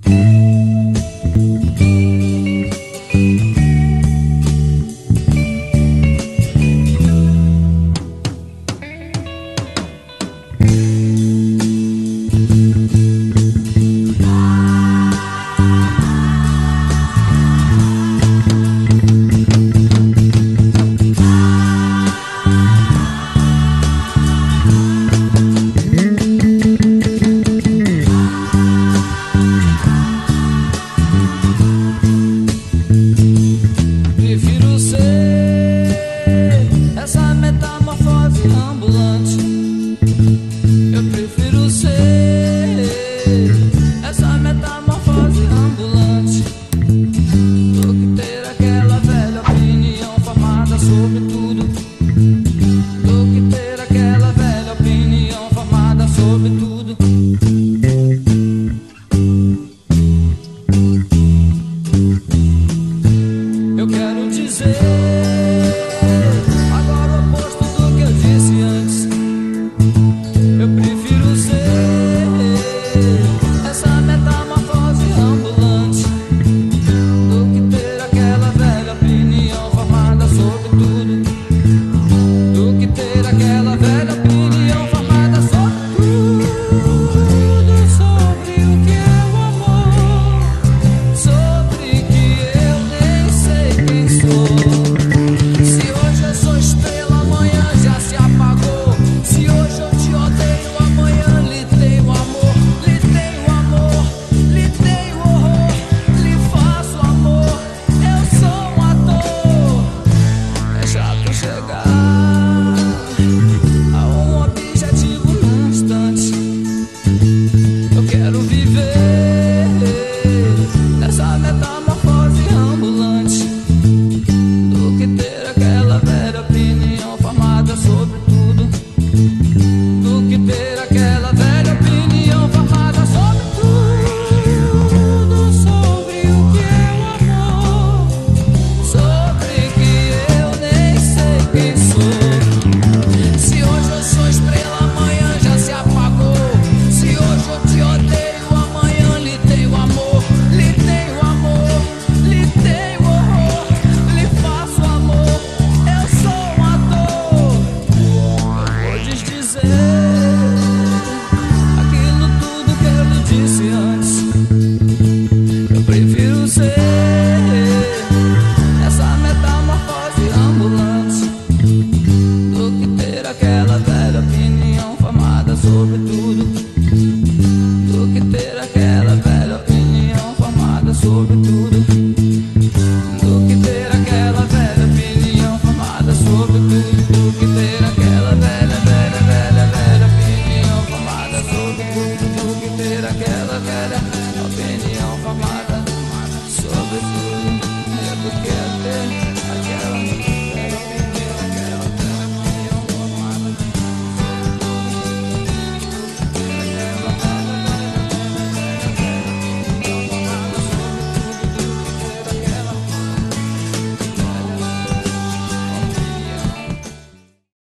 Prefiro ser essa metamorfose ambulante. Eu prefiro ser essa metamorfose ambulante do que ter aquela velha opinião formada sobre tudo. Do que ter aquela velha opinião formada sobre tudo. Eu quero dizer agora o oposto do que eu disse antes. Eu prefiro ser essa metamorfose ambulante do que ter aquela velha opinião formada sobre tudo. Do que ter aquela velha opinião formada sobre tudo. Sobre o que é o amor, sobre que eu nem sei quem sou. Se hoje eu sou estrela, amanhã já se apagou. Se hoje eu te odeio, amanhã lhe tenho amor. Lhe tenho amor, lhe tenho horror, lhe faço amor. Eu sou um ator. É chato chegar a um objetivo num instante. Eu quero viver nessa metamorfose ambulante do que ter aquela velha opinião formada sobre tudo. Do que ter aquela velha opinião formada sobre tudo. Sobre o que é o amor, sobre que eu nem sei quem sou. Se hoje eu sou estrela, amanhã já se apagou. Se hoje eu te odeio, amanhã lhe tenho amor. Lhe tenho amor, lhe tenho horror, lhe faço amor. Eu sou um ator. Eu vou desdizer aquilo tudo que eu lhe disse antes. Eu prefiro ser essa metamorfose ambulante do que ter aquela velha opinião formada sobre tudo.